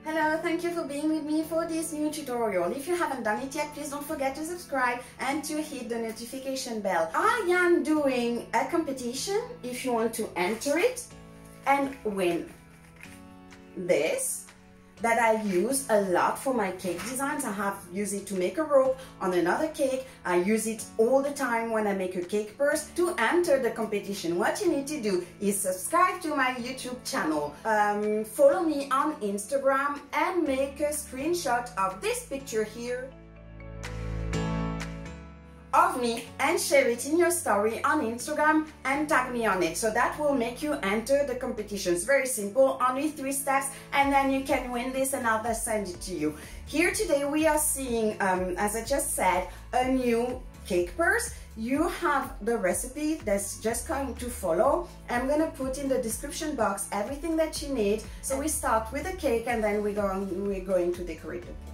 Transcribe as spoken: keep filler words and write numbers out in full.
Hello, thank you for being with me for this new tutorial. If you haven't done it yet, please don't forget to subscribe and to hit the notification bell. I am doing a competition if you want to enter it and win this that I use a lot for my cake designs. I have used it to make a rope on another cake. I use it all the time when I make a cake purse. To enter the competition, what you need to do is subscribe to my YouTube channel, um, follow me on Instagram, and make a screenshot of this picture here of me and share it in your story on Instagram and tag me on it. So that will make you enter the competition. It's very simple, only three steps, and then you can win this and I'll send it to you. Here today we are seeing, um, as I just said, a new cake purse. You have the recipe that's just going to follow. I'm gonna put in the description box everything that you need. So we start with the cake and then we're going, we're going to decorate it.